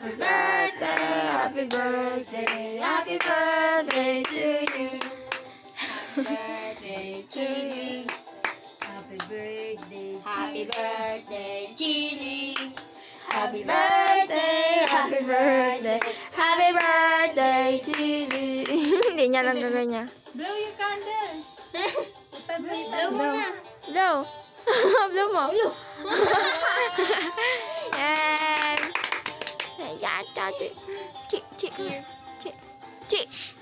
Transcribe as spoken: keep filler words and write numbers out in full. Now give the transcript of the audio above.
Happy birthday, happy birthday, happy birthday to you. Happy birthday, Chili. Happy birthday, happy birthday, Chili. Happy birthday, happy birthday, happy birthday, Chili. Hindi niya lang gagawin niya. Blow your candle. Blow mo na. Blow. Blow mo. Blow. Yan. Yan, Chi, Chi, Chi, Chi.